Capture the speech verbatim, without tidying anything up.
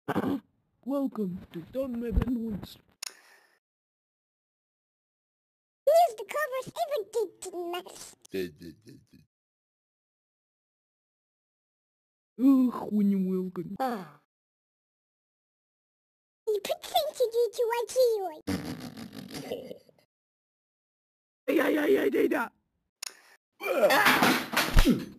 Welcome to Toma Benoist. Here's the covers everything mess. Ugh, when you welcome. You put things to do to what you Ay, ay, ay, ay, ay, ay.